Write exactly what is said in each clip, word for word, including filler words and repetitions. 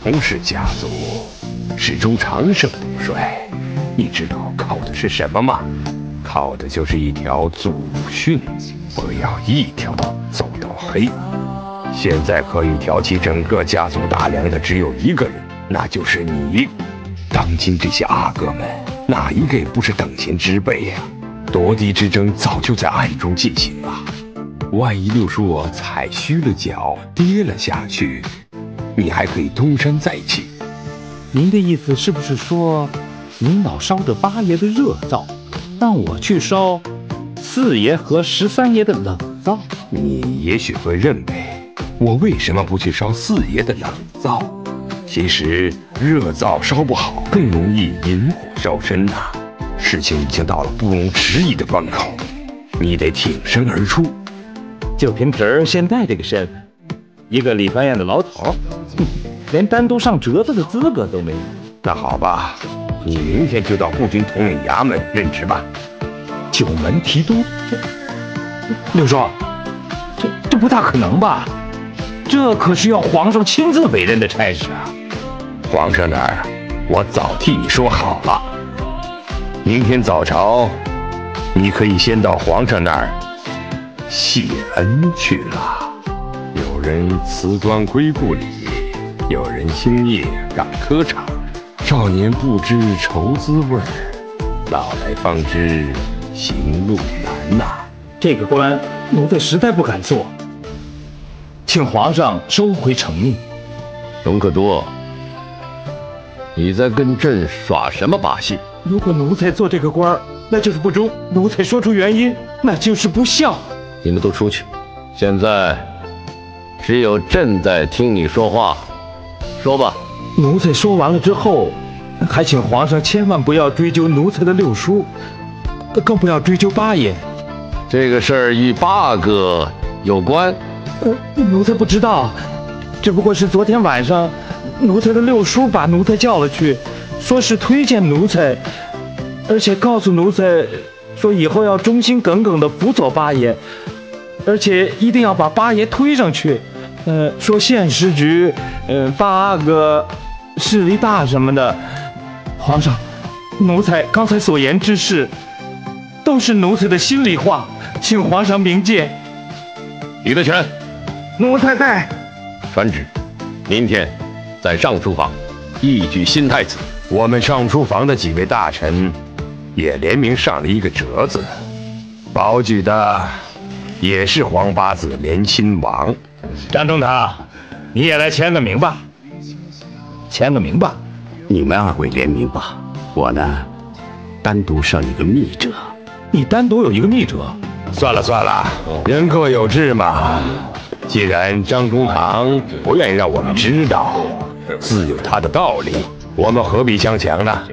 洪氏家族始终长盛不衰，你知道靠的是什么吗？靠的就是一条祖训，不要一条道走到黑。现在可以挑起整个家族大梁的只有一个人，那就是你。当今这些阿哥们，哪一个不是等闲之辈呀？夺嫡之争早就在暗中进行了。万一六叔我踩虚了脚，跌了下去，你还可以东山再起。 您的意思是不是说，您老烧着八爷的热灶，让我去烧四爷和十三爷的冷灶？ 你也许会认为，我为什么不去烧四爷的冷灶？其实热灶烧不好，更容易引火烧身呐、啊。事情已经到了不容迟疑的关口，你得挺身而出。 就凭侄儿现在这个身份，一个理发院的老头，连单独上折子的资格都没有。 那好吧，你明天就到步军统领衙门任职吧。 九门提督，六叔，这这不大可能吧？这可是要皇上亲自委任的差事啊！ 皇上那儿，我早替你说好了。明天早朝，你可以先到皇上那儿谢恩去了。有人辞官归故里，有人星夜赶科场。少年不知愁滋味，老来方知行路难呐、啊。 这个官，奴才实在不敢做，请皇上收回成命。 隆科多，你在跟朕耍什么把戏？ 如果奴才做这个官，那就是不忠；奴才说出原因，那就是不孝。 你们都出去。现在只有朕在听你说话，说吧。 奴才说完了之后，还请皇上千万不要追究奴才的六叔，更不要追究八爷。 这个事儿与八哥有关？ 呃，奴才不知道，只不过是昨天晚上，奴才的六叔把奴才叫了去，说是推荐奴才，而且告诉奴才，说以后要忠心耿耿地辅佐八爷，而且一定要把八爷推上去。呃，说县时局，呃，八哥势力大什么的。皇上，奴才刚才所言之事，都是奴才的心里话，请皇上明鉴。 李德全， 奴才在。 传旨，明天在上书房一举新太子。 我们上书房的几位大臣也联名上了一个折子，保举的也是皇八子连亲王。 张仲堂，你也来签个名吧。签个名吧。 你们二位联名吧，我呢，单独上一个密折。 你单独有一个密折？ 算了算了，人各有志嘛。既然张中堂不愿意让我们知道，自有他的道理，我们何必强强呢？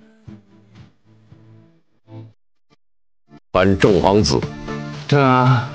还众皇子。 这